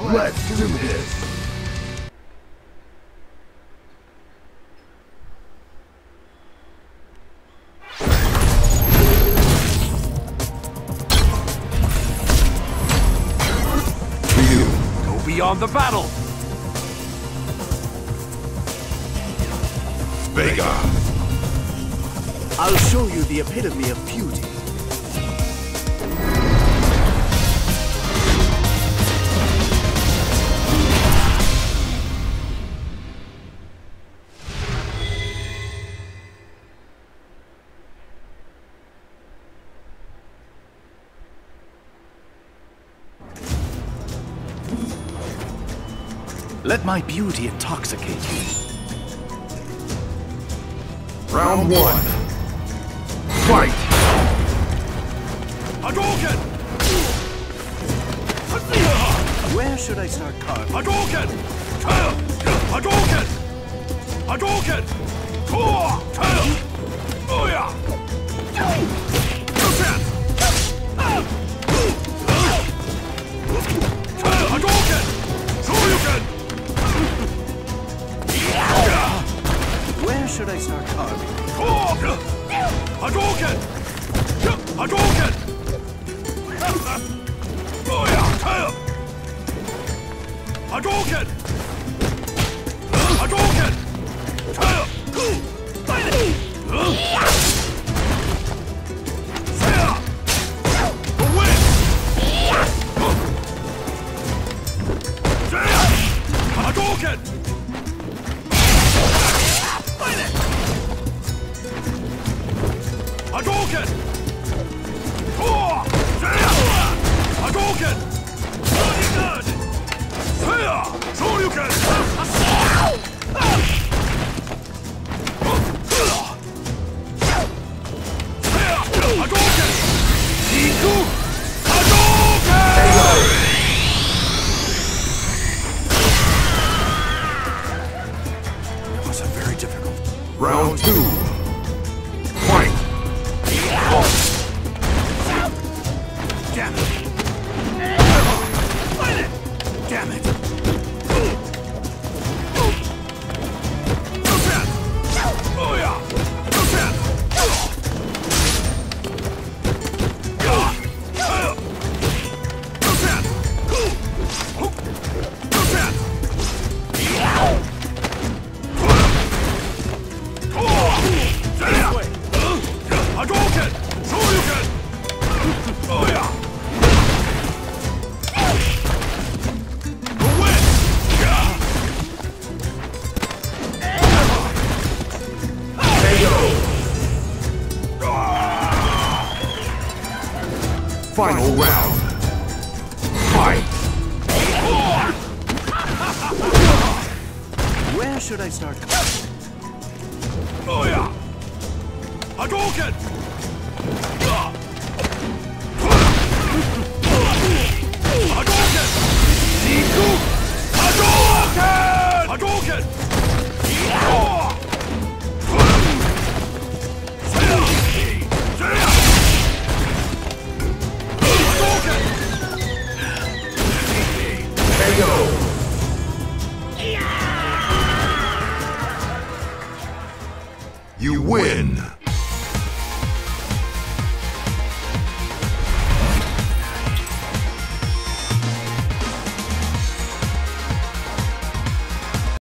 Let's do this! RYU, go beyond the battle! VEGA! I'll show you the epitome of beauty. Let my beauty intoxicate you. Round 1. Fight! Hadouken! Where should I start carving? Hadouken! Hadouken! Hadouken! Booyah! Hadouken! Shoryuken! Where should I start carving? Hadouken! Hadouken! Booyah! Hadouken! Hadouken! The win! Hadouken! Hadouken! Hadouken! Shoryuken! Hadouken! Iku! Hadouken! It was a very difficult. Round 2. Fight! Damn it! Damn it! Hadouken! Shoryuken! Booyah! The win! Final round. Fight! Where should I start carving? Booyah! Hadouken!